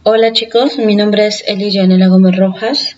Hola chicos, mi nombre es Eli Yanela Gómez Rojas.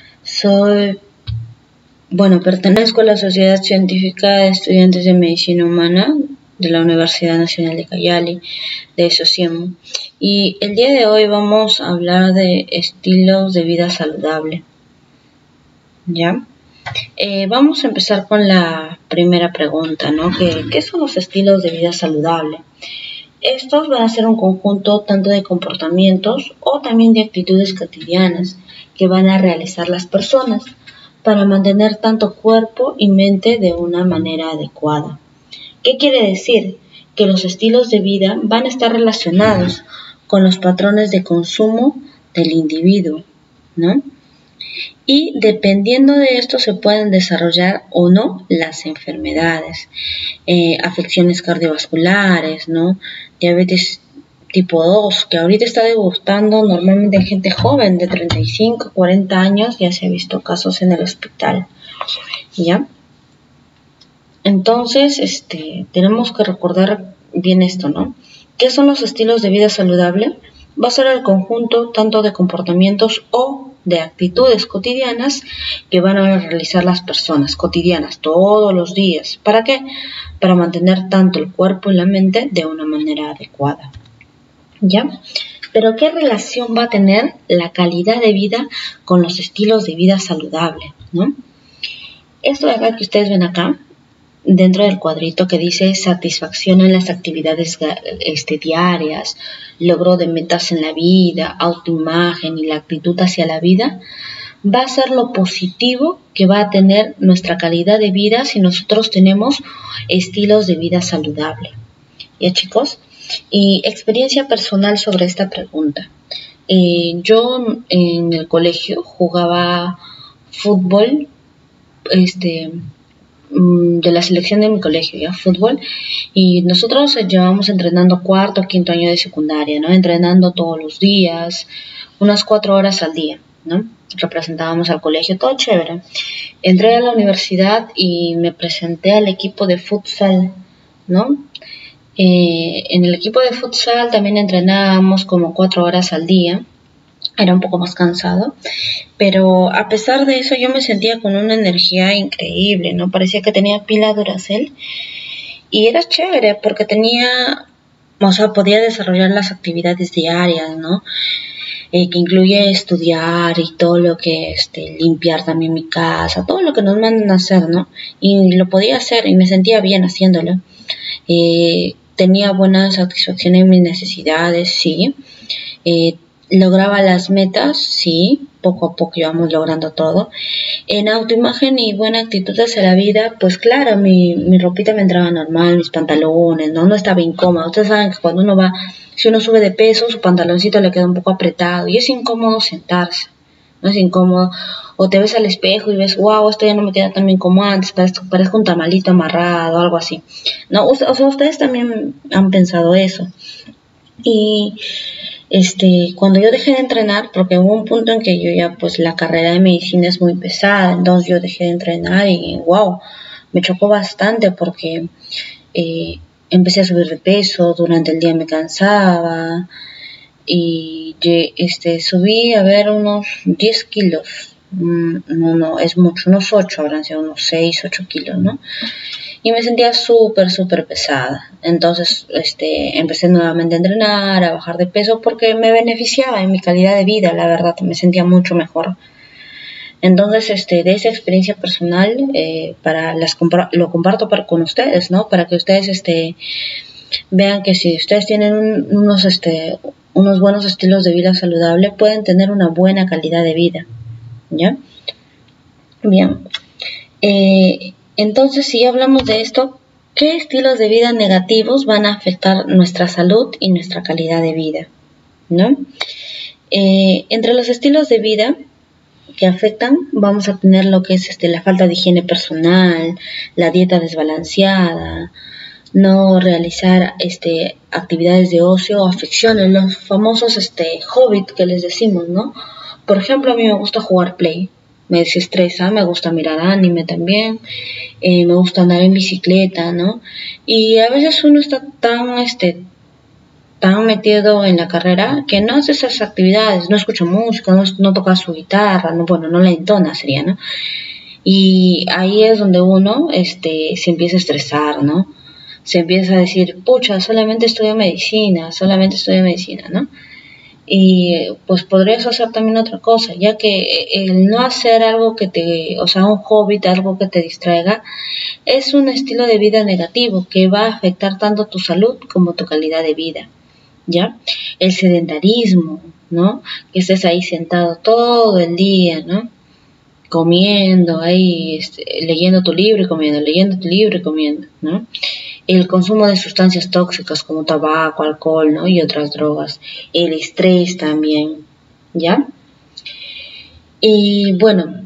Pertenezco a la Sociedad Científica de Estudiantes de Medicina Humana de la Universidad Nacional de Cayali, de SOCIEM. Y el día de hoy vamos a hablar de estilos de vida saludable. ¿Ya? Vamos a empezar con la primera pregunta, ¿no? ¿Qué son los estilos de vida saludable? Estos van a ser un conjunto tanto de comportamientos o también de actitudes cotidianas que van a realizar las personas para mantener tanto cuerpo y mente de una manera adecuada. ¿Qué quiere decir? Que los estilos de vida van a estar relacionados con los patrones de consumo del individuo, ¿no? Y dependiendo de esto se pueden desarrollar o no las enfermedades, afecciones cardiovasculares, ¿no? Diabetes tipo 2, que ahorita está debutando normalmente en gente joven de 35, 40 años, ya se ha visto casos en el hospital, ¿ya? Entonces, tenemos que recordar bien esto, ¿no? ¿Qué son los estilos de vida saludable? Va a ser el conjunto tanto de comportamientos o de actitudes cotidianas que van a realizar las personas cotidianas todos los días. ¿Para qué? Para mantener tanto el cuerpo y la mente de una manera adecuada. ¿Ya? Pero ¿qué relación va a tener la calidad de vida con los estilos de vida saludable, ¿no? Esto de acá que ustedes ven acá, dentro del cuadrito que dice satisfacción en las actividades diarias, logro de metas en la vida, autoimagen y la actitud hacia la vida, va a ser lo positivo que va a tener nuestra calidad de vida si nosotros tenemos estilos de vida saludable. ¿Ya, chicos? Y experiencia personal sobre esta pregunta. Yo en el colegio jugaba fútbol, de la selección de mi colegio, ya, fútbol, y nosotros llevamos entrenando cuarto, quinto año de secundaria, ¿no? Entrenando todos los días, unas 4 horas al día, ¿no? Representábamos al colegio, todo chévere. Entré a la universidad y me presenté al equipo de futsal, ¿no? En el equipo de futsal también entrenábamos como 4 horas al día. Era un poco más cansado, pero a pesar de eso yo me sentía con una energía increíble, ¿no? Parecía que tenía pila Duracell y era chévere porque podía desarrollar las actividades diarias, ¿no? Que incluye estudiar y todo lo que, limpiar también mi casa, todo lo que nos mandan a hacer, ¿no? Y lo podía hacer y me sentía bien haciéndolo. Tenía buena satisfacción en mis necesidades, sí. Lograba las metas, sí, poco a poco íbamos logrando todo. En autoimagen y buena actitud hacia la vida, pues claro, mi ropita me entraba normal, mis pantalones, no estaba incómoda. Ustedes saben que cuando si uno sube de peso, su pantaloncito le queda un poco apretado y es incómodo sentarse, no es incómodo. O te ves al espejo y ves, wow, esto ya no me queda tan bien como antes, parezco un tamalito amarrado, algo así. No, o sea, ustedes también han pensado eso. Y cuando yo dejé de entrenar, porque hubo un punto en que yo ya, pues la carrera de medicina es muy pesada, entonces yo dejé de entrenar y wow, me chocó bastante porque empecé a subir de peso, durante el día me cansaba y subí a ver unos 10 kilos, no es mucho, unos 8, habrán sido unos 6, 8 kilos, ¿no? Y me sentía súper pesada. Entonces, empecé nuevamente a entrenar, a bajar de peso porque me beneficiaba en mi calidad de vida, la verdad, me sentía mucho mejor. Entonces, de esa experiencia personal, lo comparto con ustedes, ¿no? Para que ustedes, vean que si ustedes tienen unos buenos estilos de vida saludable, pueden tener una buena calidad de vida, ¿ya? Bien. Entonces, si hablamos de esto, ¿qué estilos de vida negativos van a afectar nuestra salud y nuestra calidad de vida, ¿no? Entre los estilos de vida que afectan, vamos a tener lo que es la falta de higiene personal, la dieta desbalanceada, no realizar actividades de ocio o aficiones, los famosos hobbies que les decimos, ¿no? Por ejemplo, a mí me gusta jugar Play. Me desestresa, me gusta mirar anime también, me gusta andar en bicicleta, ¿no? Y a veces uno está tan tan metido en la carrera que no hace esas actividades, no escucha música, no toca su guitarra, no, bueno, no la entona sería, ¿no? Y ahí es donde uno se empieza a estresar, ¿no? Se empieza a decir, pucha, solamente estudio medicina, ¿no? Y pues podrías hacer también otra cosa, ya que el no hacer algo o sea, un hobby, algo que te distraiga, es un estilo de vida negativo que va a afectar tanto tu salud como tu calidad de vida, ¿ya? El sedentarismo, ¿no? Que estés ahí sentado todo el día, ¿no? Comiendo ahí, leyendo tu libro y comiendo, leyendo tu libro y comiendo, ¿no? El consumo de sustancias tóxicas como tabaco, alcohol, ¿no? Y otras drogas. El estrés también, ¿ya? Y bueno,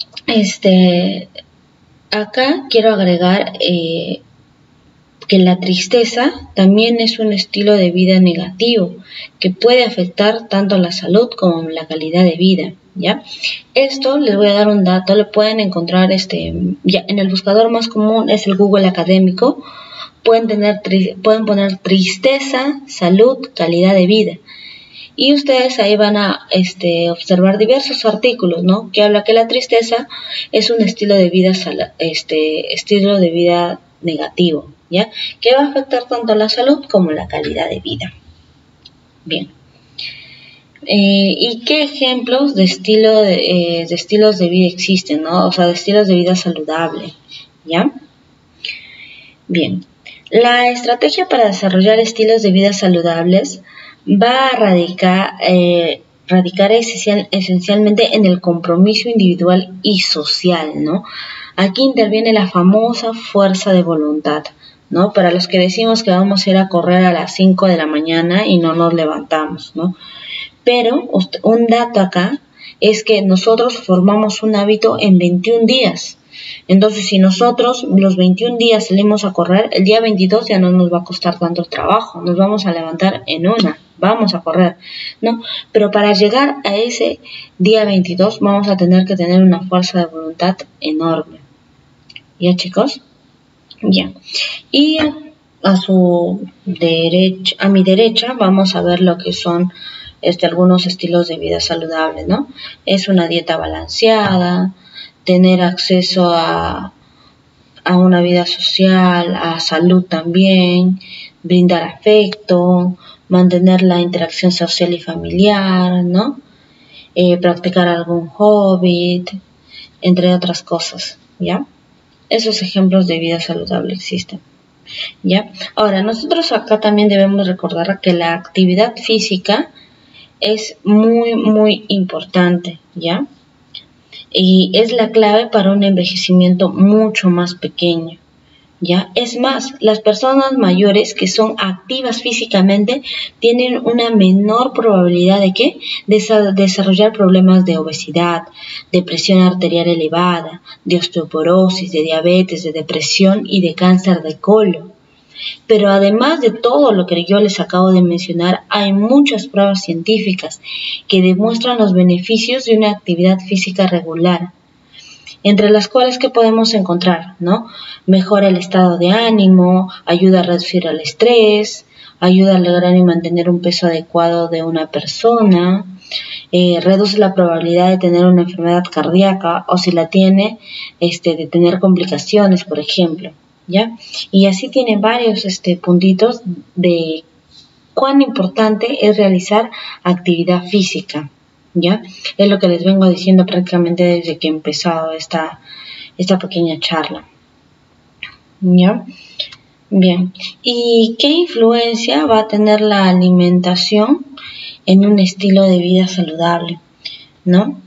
acá quiero agregar que la tristeza también es un estilo de vida negativo que puede afectar tanto la salud como la calidad de vida, ¿ya? Esto les voy a dar un dato, lo pueden encontrar ya en el buscador más común es el Google académico. Pueden poner tristeza, salud, calidad de vida. Y ustedes ahí van a observar diversos artículos, ¿no? Que habla que la tristeza es un estilo de vida negativo, ¿ya? Que va a afectar tanto la salud como la calidad de vida. Bien. ¿Y qué ejemplos de estilos de vida existen, ¿no? O sea, de estilos de vida saludable, ¿ya? Bien. La estrategia para desarrollar estilos de vida saludables va a radicar esencialmente en el compromiso individual y social, ¿no? Aquí interviene la famosa fuerza de voluntad, ¿no? Para los que decimos que vamos a ir a correr a las 5 de la mañana y no nos levantamos, ¿no? Pero un dato acá es que nosotros formamos un hábito en 21 días. Entonces, si nosotros los 21 días salimos a correr, el día 22 ya no nos va a costar tanto el trabajo, nos vamos a levantar vamos a correr, ¿no? Pero para llegar a ese día 22 vamos a tener que tener una fuerza de voluntad enorme. ¿Ya, chicos? Bien. Y a mi derecha vamos a ver lo que son algunos estilos de vida saludables, ¿no? Es una dieta balanceada, tener acceso a una vida social, a salud también, brindar afecto, mantener la interacción social y familiar, ¿no? Practicar algún hobby, entre otras cosas, ¿ya? Esos ejemplos de vida saludable existen, ¿ya? Ahora, nosotros acá también debemos recordar que la actividad física es muy, muy importante, ¿ya? Y es la clave para un envejecimiento mucho más pequeño, ¿ya? Es más, las personas mayores que son activas físicamente tienen una menor probabilidad de desarrollar problemas de obesidad, de presión arterial elevada, de osteoporosis, de diabetes, de depresión y de cáncer de colon. Pero además de todo lo que yo les acabo de mencionar, hay muchas pruebas científicas que demuestran los beneficios de una actividad física regular, entre las cuales que podemos encontrar, ¿no? Mejora el estado de ánimo, ayuda a reducir el estrés, ayuda a lograr y mantener un peso adecuado de una persona, reduce la probabilidad de tener una enfermedad cardíaca o si la tiene, de tener complicaciones, por ejemplo, ¿ya? Y así tiene varios puntitos de cuán importante es realizar actividad física, ¿ya? Es lo que les vengo diciendo prácticamente desde que he empezado esta pequeña charla, ¿ya? Bien, ¿y qué influencia va a tener la alimentación en un estilo de vida saludable, ¿no?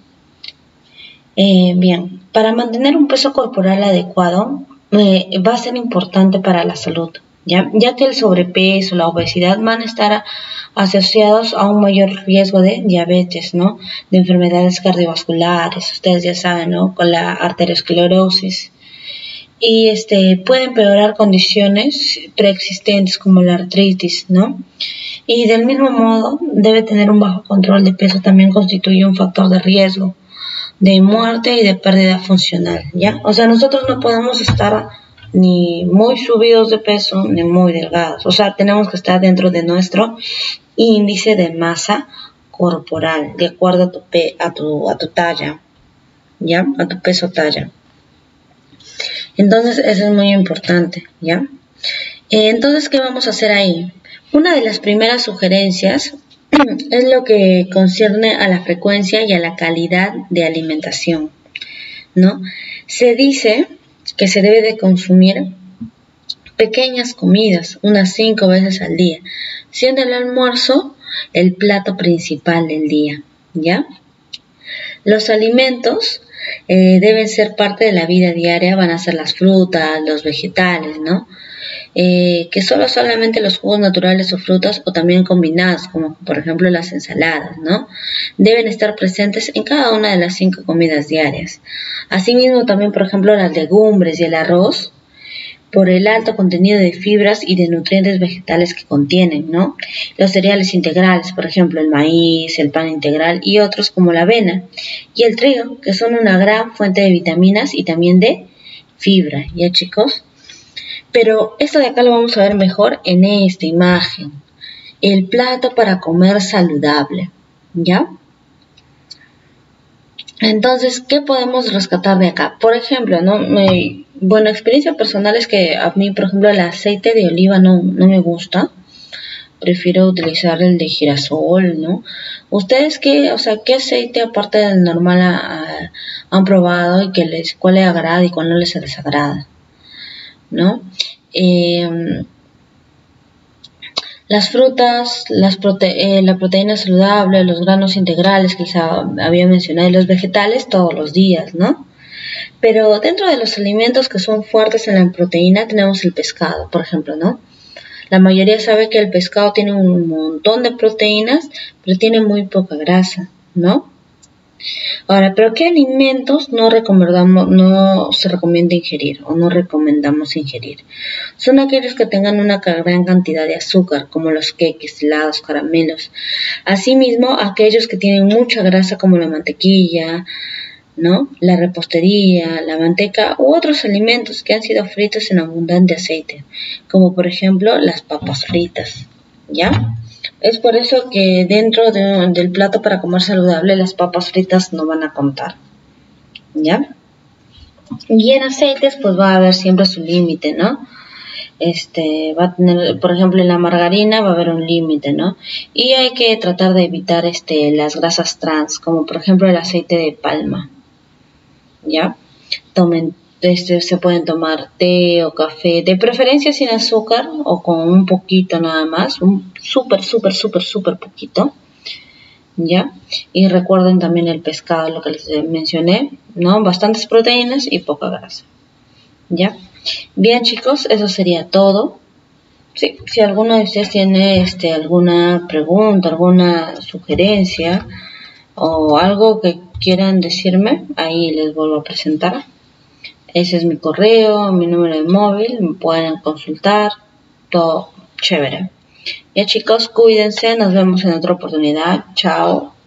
Bien, para mantener un peso corporal adecuado va a ser importante para la salud, ya que el sobrepeso, la obesidad van a estar asociados a un mayor riesgo de diabetes, ¿no? De enfermedades cardiovasculares, ustedes ya saben, ¿no? Con la arteriosclerosis. Y puede empeorar condiciones preexistentes como la artritis, ¿no? Y del mismo modo, debe tener un bajo control de peso, también constituye un factor de riesgo de muerte y de pérdida funcional, ¿ya? O sea, nosotros no podemos estar ni muy subidos de peso, ni muy delgados. O sea, tenemos que estar dentro de nuestro índice de masa corporal, de acuerdo a tu talla, ¿ya? A tu peso talla. Entonces, eso es muy importante, ¿ya? Entonces, ¿qué vamos a hacer ahí? Una de las primeras sugerencias es lo que concierne a la frecuencia y a la calidad de alimentación, ¿no? Se dice que se debe de consumir pequeñas comidas, unas 5 veces al día, siendo el almuerzo el plato principal del día, ¿ya? Los alimentos deben ser parte de la vida diaria, van a ser las frutas, los vegetales, ¿no? Que solamente los jugos naturales o frutas o también combinados, como por ejemplo las ensaladas, ¿no? Deben estar presentes en cada una de las 5 comidas diarias. Asimismo también, por ejemplo, las legumbres y el arroz, por el alto contenido de fibras y de nutrientes vegetales que contienen, ¿no? Los cereales integrales, por ejemplo, el maíz, el pan integral y otros como la avena y el trigo, que son una gran fuente de vitaminas y también de fibra, ¿ya chicos? Pero esto de acá lo vamos a ver mejor en esta imagen. El plato para comer saludable, ¿ya? Entonces, ¿qué podemos rescatar de acá? Por ejemplo, ¿no? Bueno, experiencia personal es que a mí, por ejemplo, el aceite de oliva no me gusta. Prefiero utilizar el de girasol, ¿no? ¿Ustedes qué aceite aparte del normal han probado y cuál les agrada y cuál no les desagrada, ¿no? Las frutas, la proteína saludable, los granos integrales que había mencionado y los vegetales todos los días, ¿no? Pero dentro de los alimentos que son fuertes en la proteína tenemos el pescado, por ejemplo, ¿no? La mayoría sabe que el pescado tiene un montón de proteínas, pero tiene muy poca grasa, ¿no? Ahora, ¿pero qué alimentos no se recomienda ingerir o no recomendamos ingerir? Son aquellos que tengan una gran cantidad de azúcar, como los queques, helados, caramelos. Asimismo, aquellos que tienen mucha grasa, como la mantequilla, ¿no? La repostería, la manteca u otros alimentos que han sido fritos en abundante aceite, como por ejemplo las papas fritas, ¿ya? Es por eso que dentro del plato para comer saludable las papas fritas no van a contar, ¿ya? Y en aceites pues va a haber siempre su límite, ¿no? Va a tener, por ejemplo, en la margarina va a haber un límite, ¿no? Y hay que tratar de evitar las grasas trans, como por ejemplo el aceite de palma, ¿ya? Se pueden tomar té o café, de preferencia sin azúcar o con un poquito nada más, un súper poquito, ¿ya? Y recuerden también el pescado, lo que les mencioné, ¿no? Bastantes proteínas y poca grasa, ¿ya? Bien chicos, eso sería todo. Sí, si alguno de ustedes tiene alguna pregunta, alguna sugerencia o algo que quieran decirme, ahí les vuelvo a presentar. Ese es mi correo, mi número de móvil, me pueden consultar, todo chévere. Ya chicos, cuídense, nos vemos en otra oportunidad. Chao.